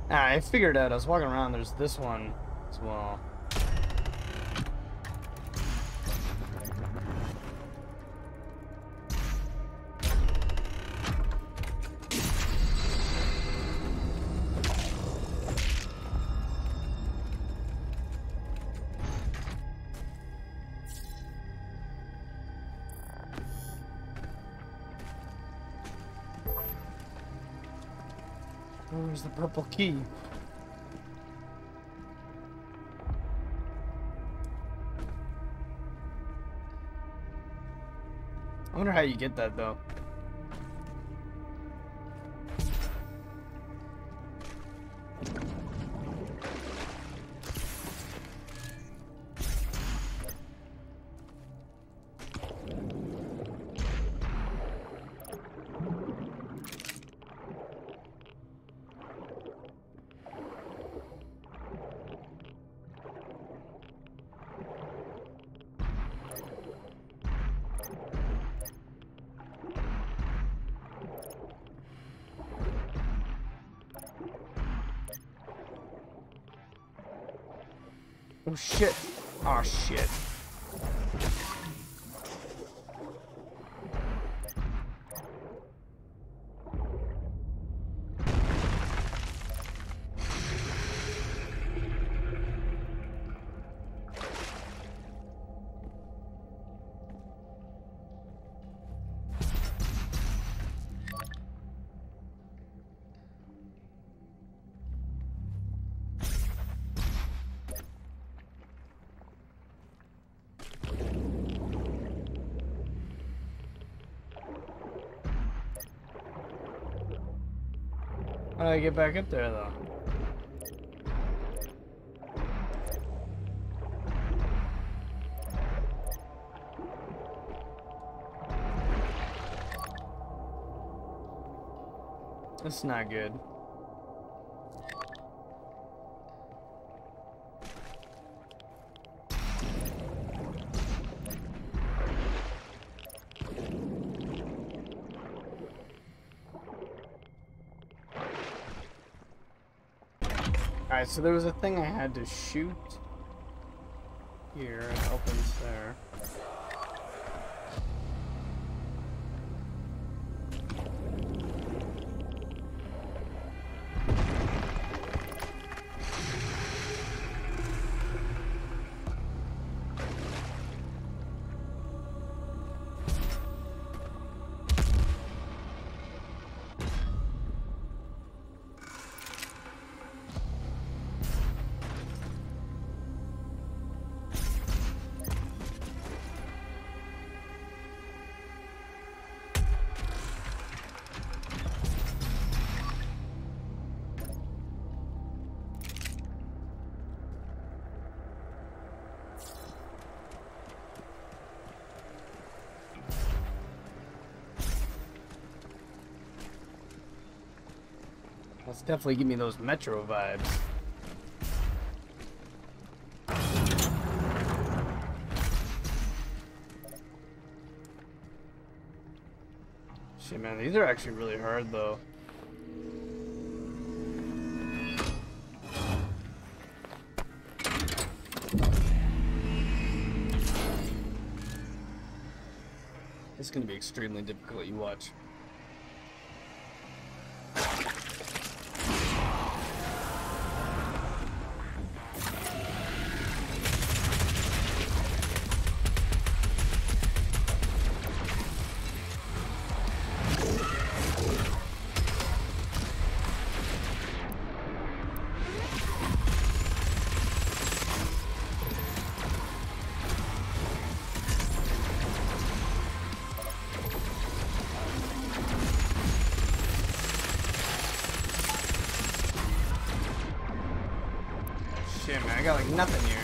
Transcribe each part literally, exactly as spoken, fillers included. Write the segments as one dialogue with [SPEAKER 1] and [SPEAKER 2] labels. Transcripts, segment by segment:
[SPEAKER 1] Ah, I figured out. I was walking around. There's this one as well. Where's the purple key? I wonder how you get that though. Oh shit. Oh shit. How do I get back up there, though? That's not good. Alright, so there was a thing I had to shoot here, and it opens there. Let's definitely give me those Metro vibes. Shit, man, these are actually really hard, though. It's gonna be extremely difficult, you watch. Shit, man, I got like nothing here.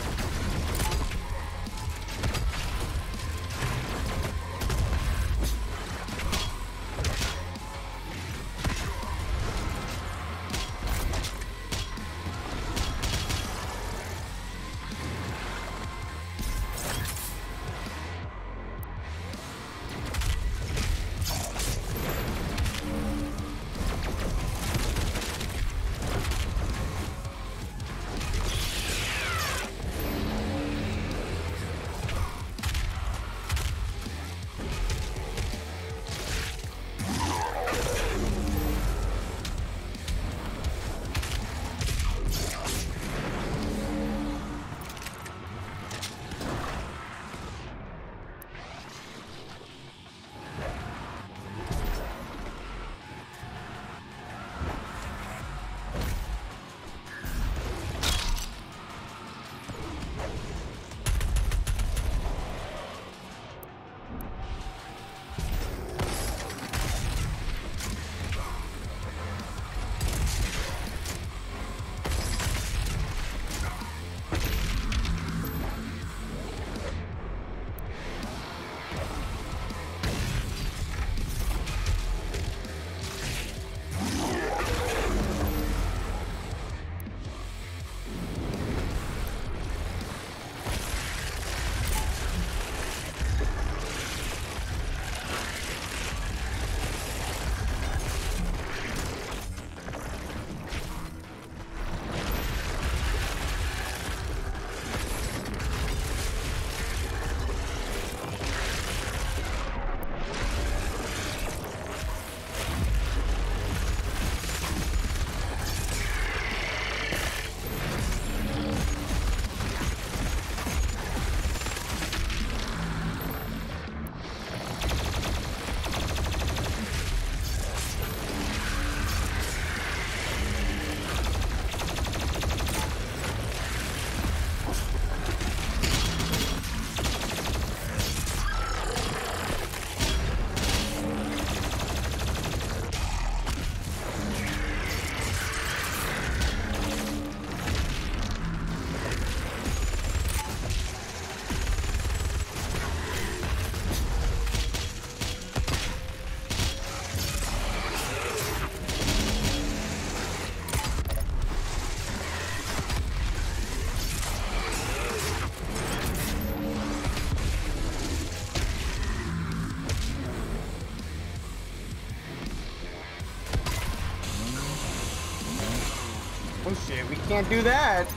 [SPEAKER 1] Oh shit, we can't do that.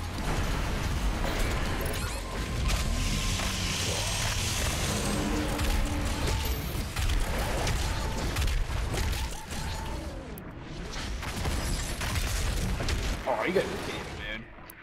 [SPEAKER 1] Oh, you gotta be kidding me, man.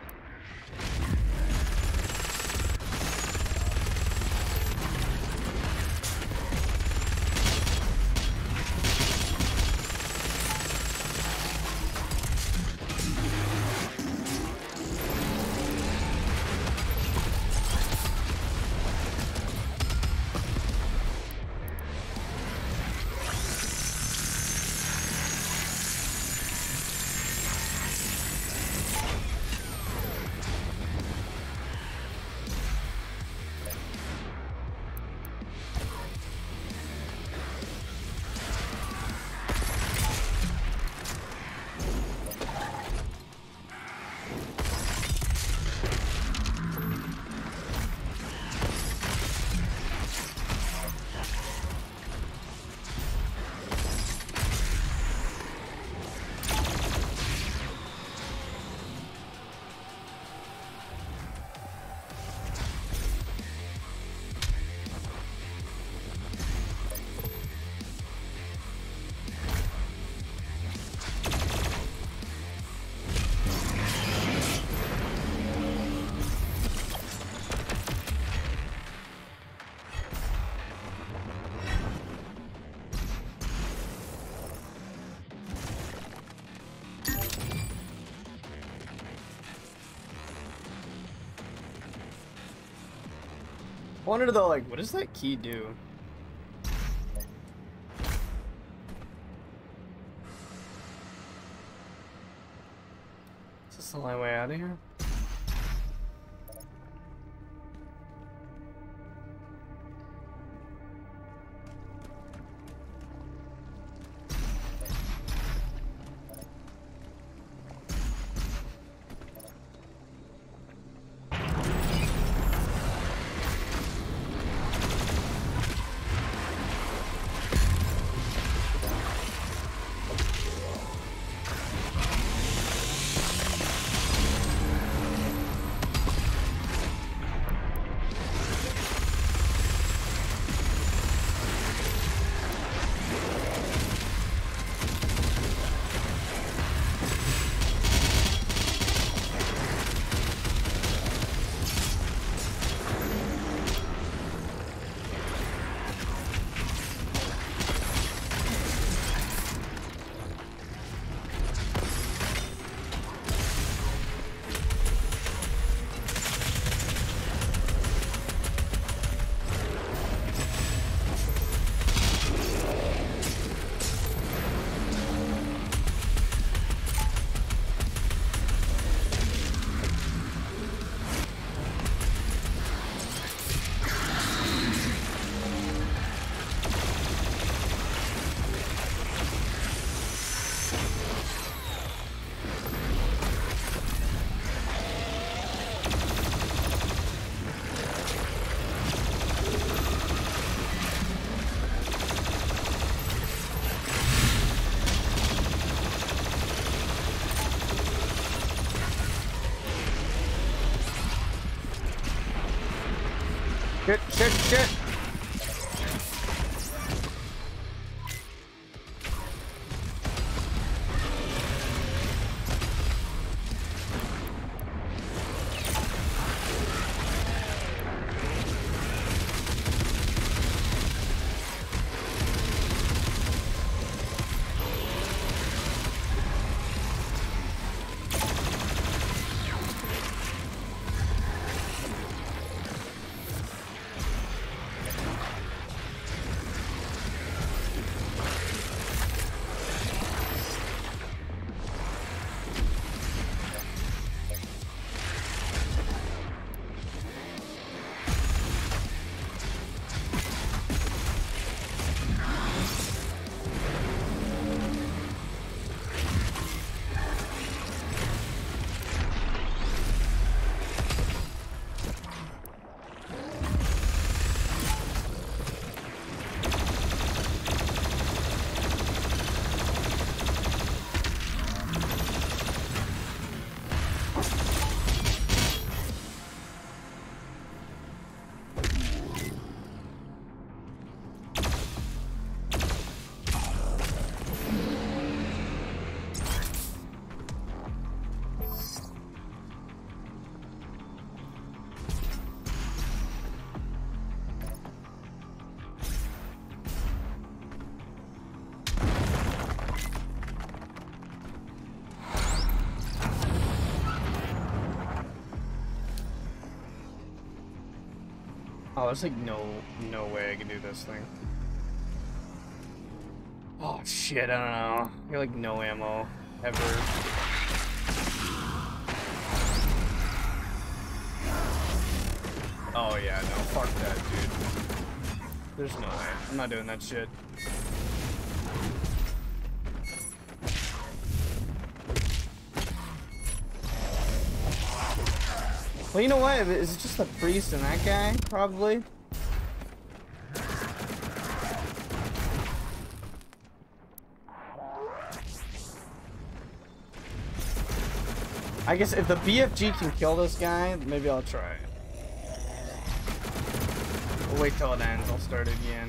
[SPEAKER 1] I wonder though, like, what does that key do? Is this the only way out of here? Shit, shit, shit. Oh, there's like no, no way I can do this thing. Oh shit, I don't know. I got like no ammo ever. Oh yeah, no, fuck that, dude. There's no way. I'm not doing that shit. Well, you know what? Is it just the priest and that guy? Probably. I guess if the B F G can kill this guy, maybe I'll try it. We'll wait till it ends. I'll start it again.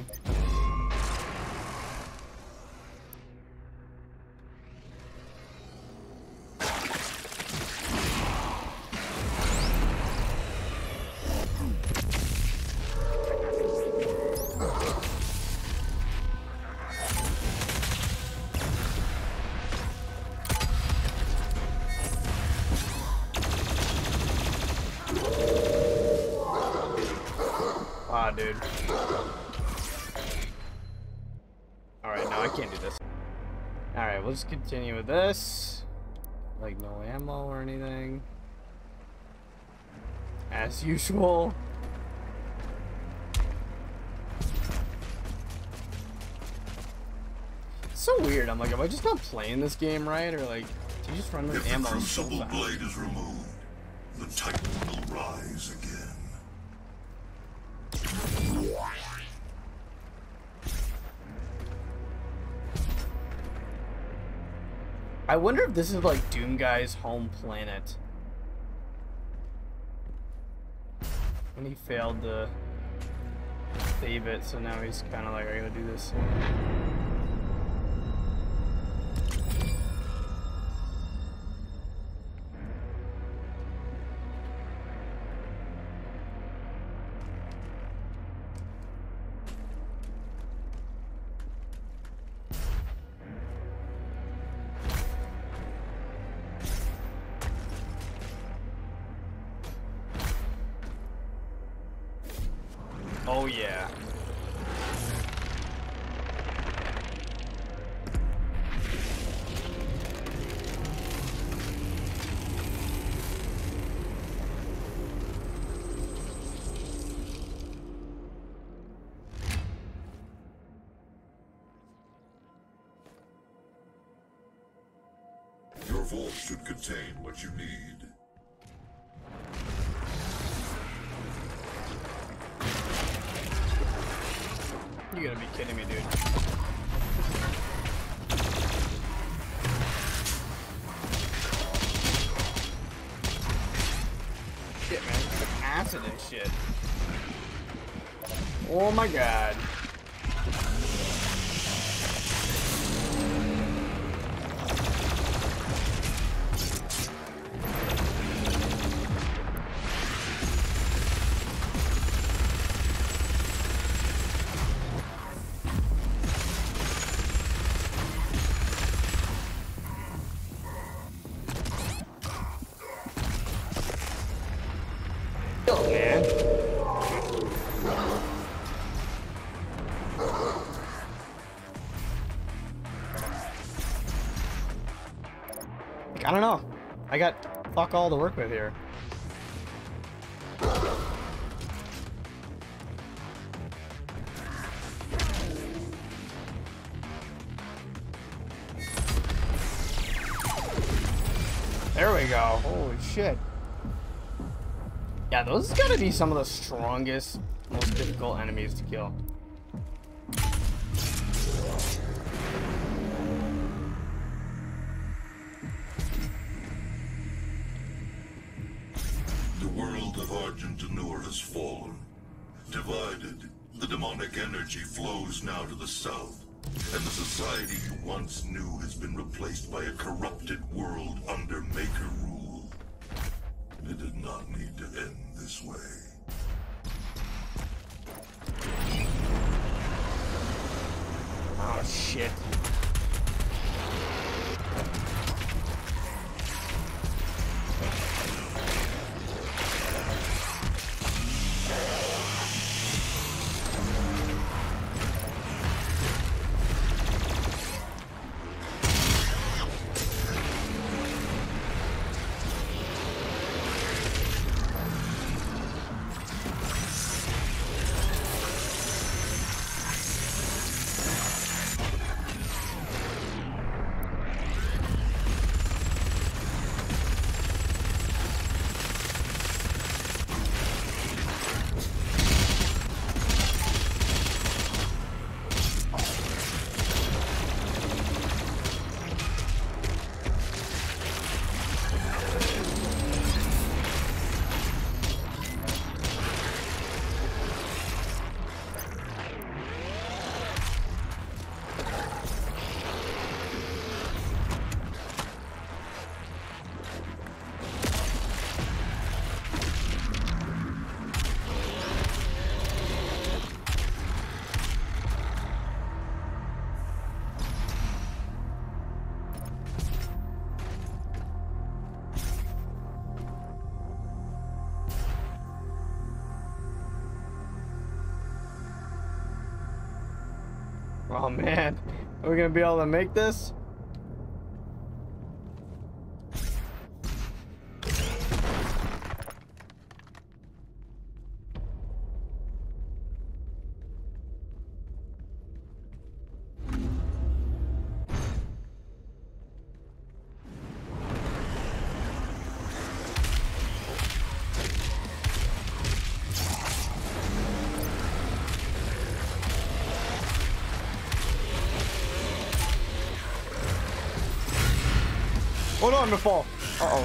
[SPEAKER 1] Ah, dude. Alright, no, I can't do this. Alright, we'll just continue with this. Like, no ammo or anything. As usual. It's so weird. I'm like, am I just not playing this game right? Or, like, do you just run with ammo so fast?
[SPEAKER 2] If the crucible blade is removed, the Titan will rise again.
[SPEAKER 1] I wonder if this is like Doom Guy's home planet. And he failed to save it, so now he's kind of like, I gotta do this. Oh yeah.
[SPEAKER 2] Your vault should contain what you need.
[SPEAKER 1] You gotta be kidding me, dude. Shit, man. It's like acid and shit. Oh my god. Man. Like, I don't know. I got fuck all to work with here. There we go. Holy shit. Yeah, those gotta be some of the strongest, most difficult enemies to kill.
[SPEAKER 2] world of Argentanur has fallen. Divided, the demonic energy flows now to the south, and the society you once knew has been replaced by a corrupted world under Maker rule. It did not need to end this way.
[SPEAKER 1] Oh, shit. Oh man, are we gonna be able to make this? Hold on, I'm gonna fall. Uh-oh.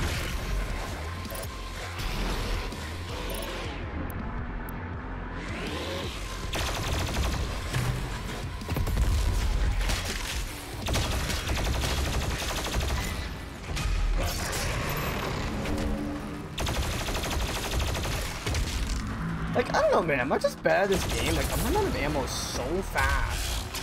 [SPEAKER 1] Like, I don't know, man. Am I just bad at this game? Like, I'm running out of ammo so fast.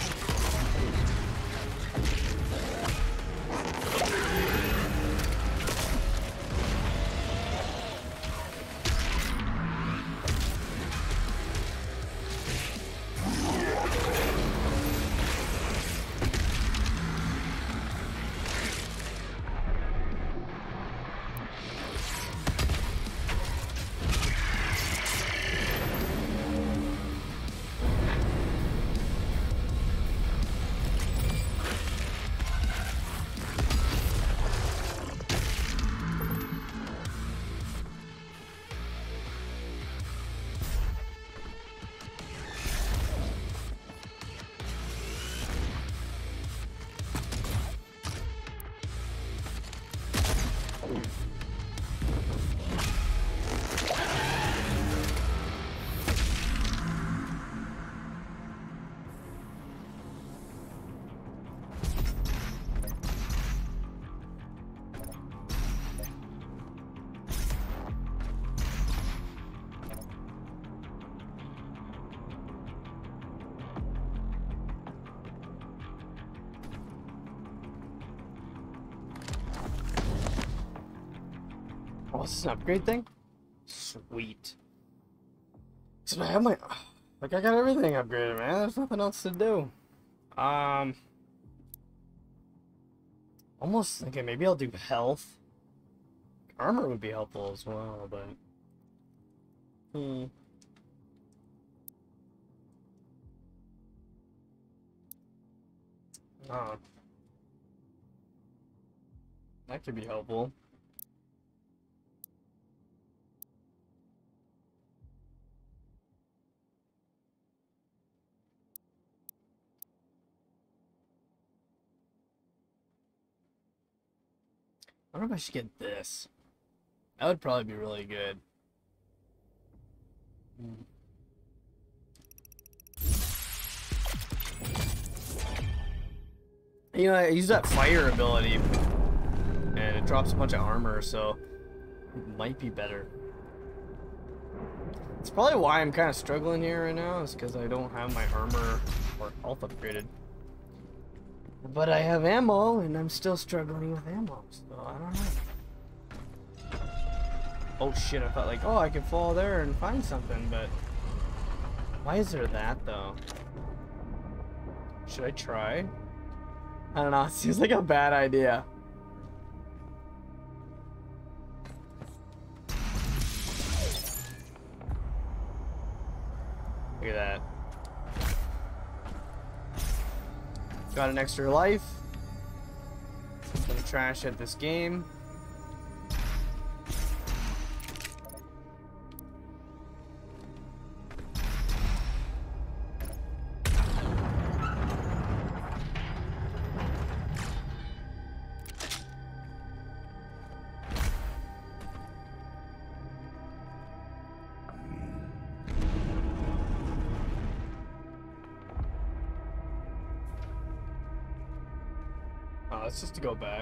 [SPEAKER 1] Oh, this is an upgrade thing? Sweet. So I have my... Like, I got everything upgraded, man. There's nothing else to do. Um... Almost thinking maybe I'll do health. Armor would be helpful as well, but... Hmm... Oh. That could be helpful. I wonder if I should get this. That would probably be really good. Hmm. You know, I use that fire ability, and it drops a bunch of armor, so it might be better. It's probably why I'm kind of struggling here right now, is because I don't have my armor or health upgraded. But I have ammo, and I'm still struggling with ammo, so I don't know. Oh shit, I thought like, oh, I could fall there and find something, but why is there that, though? Should I try? I don't know, it seems like a bad idea. Look at that. Got an extra life. Some trash at this game. Oh, it's just to go back.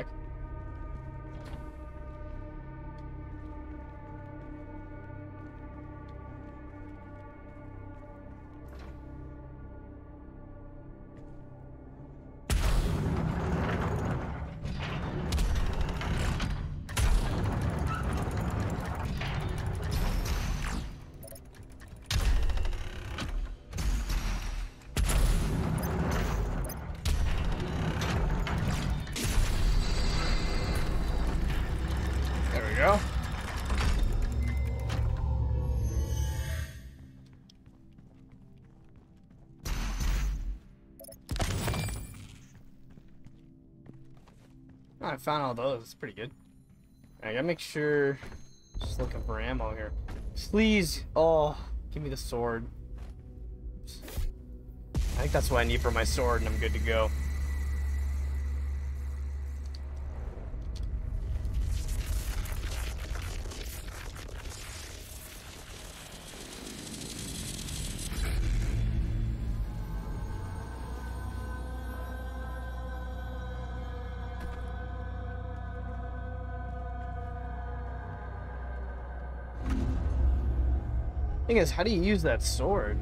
[SPEAKER 1] Go. Oh, I found all those. It's pretty good. I gotta make sure. Just looking for ammo here. Please. Oh, give me the sword. Oops. I think that's what I need for my sword, and I'm good to go. Thing is, how do you use that sword?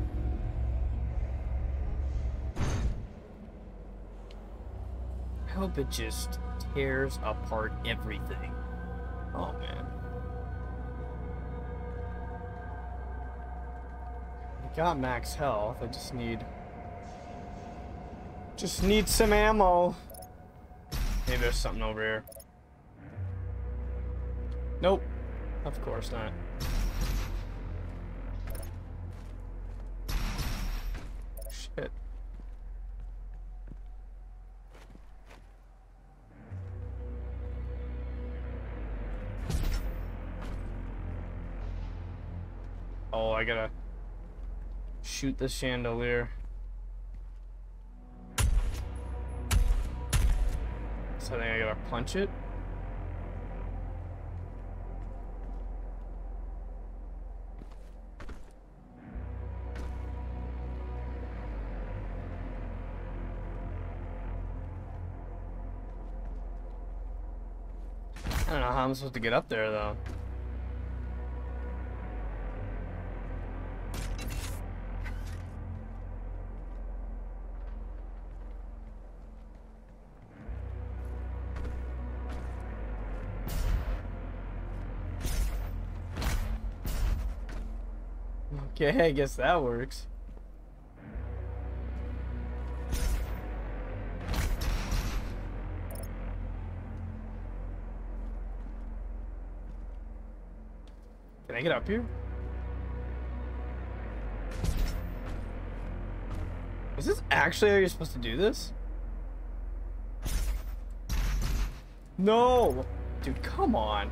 [SPEAKER 1] I hope it just tears apart everything. Oh man. I got max health. I just need just need some ammo. Maybe there's something over here. Nope. Of course not. Shit. Oh, I gotta shoot the chandelier. So I think I gotta punch it. I don't know how I'm supposed to get up there, though. Okay, I guess that works. Can I get up here? Is this actually how you're supposed to do this? No! Dude, come on.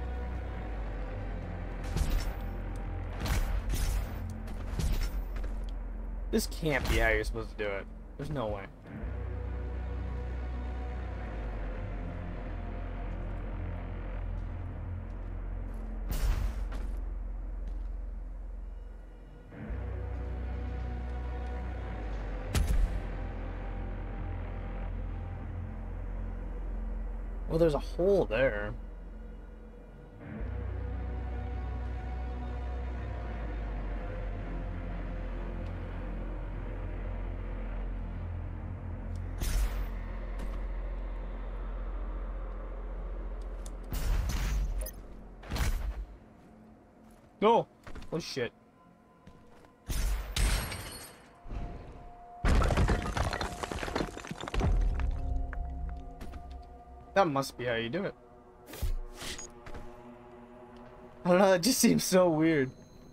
[SPEAKER 1] This can't be how you're supposed to do it. There's no way. Well, there's a hole there. No! Oh shit. That must be how you do it. I don't know, it just seems so weird.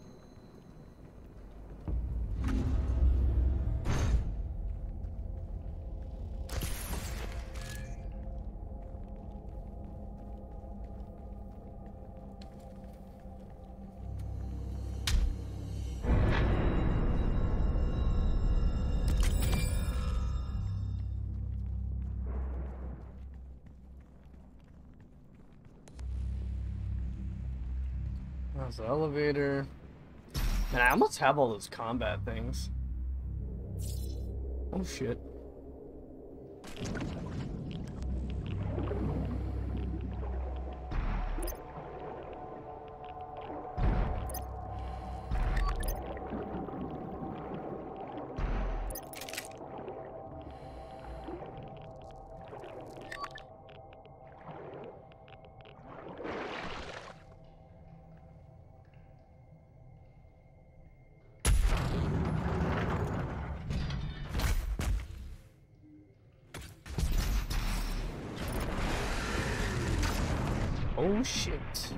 [SPEAKER 1] That's the elevator. Man, I almost have all those combat things. Oh shit. Oh shit.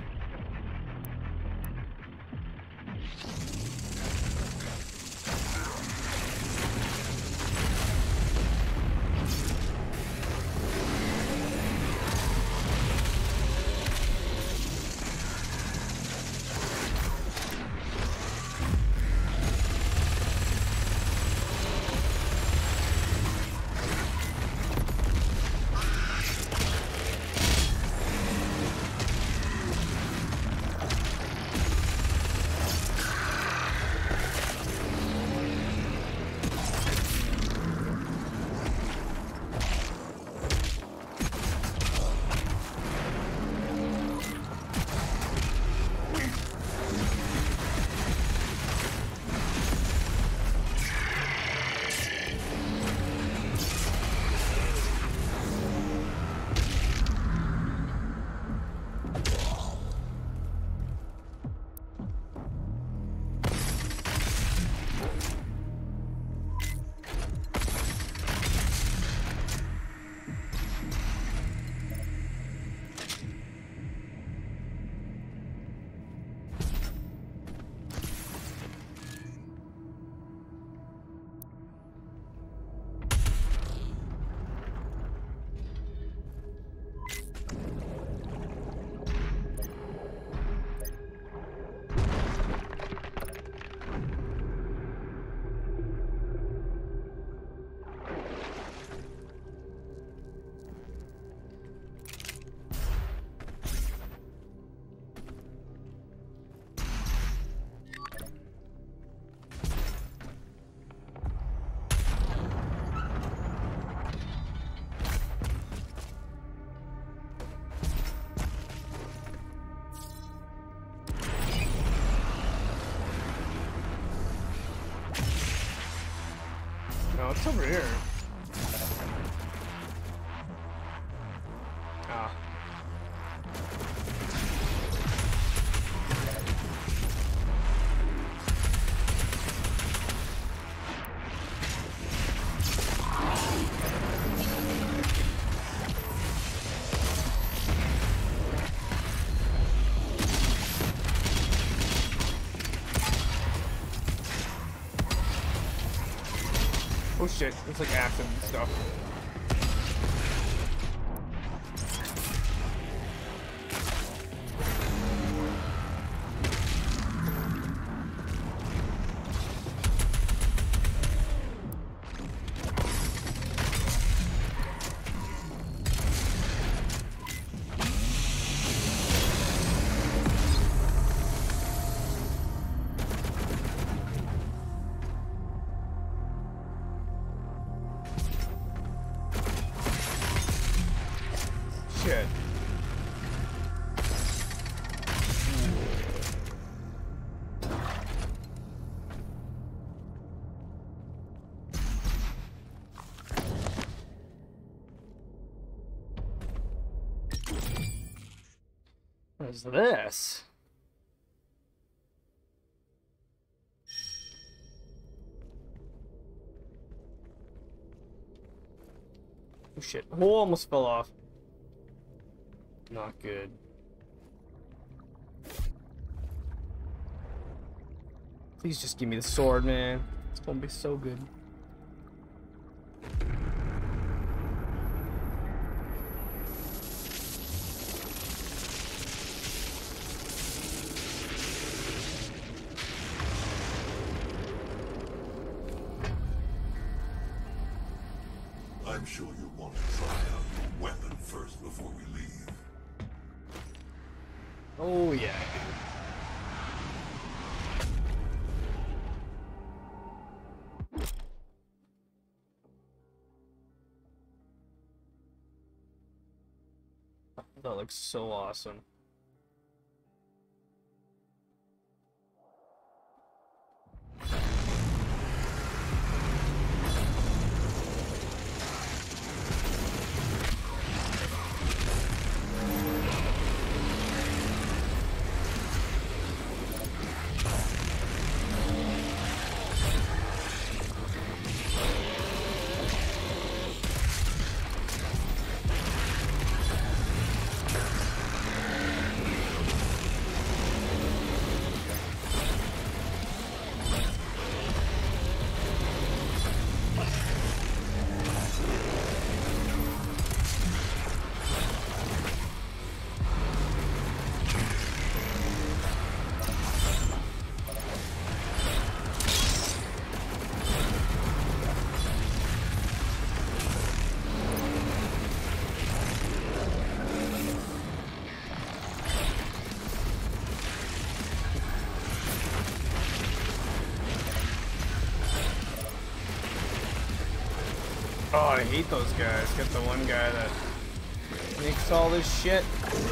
[SPEAKER 1] No, it's over here. Ah. Oh shit, it's like acid and stuff. is this? Oh shit. Oh, almost fell off. Not good. Please just give me the sword, man. It's gonna be so good.
[SPEAKER 2] I'm sure you'll want to try out your weapon first before we leave.
[SPEAKER 1] Oh yeah. That looks so awesome. Oh, I hate those guys. Get the one guy that makes all this shit.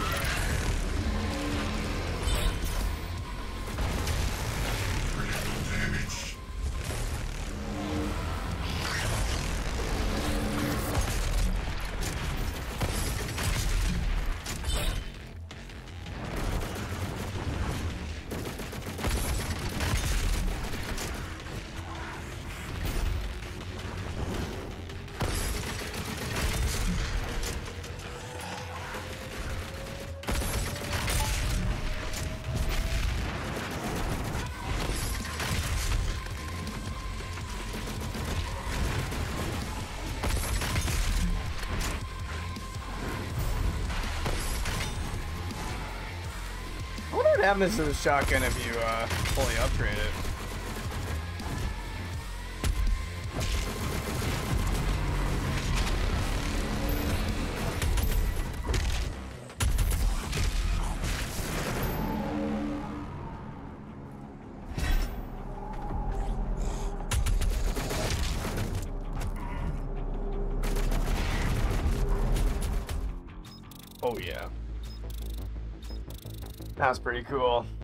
[SPEAKER 1] What happens to the shotgun if you uh, fully upgrade it? Oh yeah. That's pretty cool.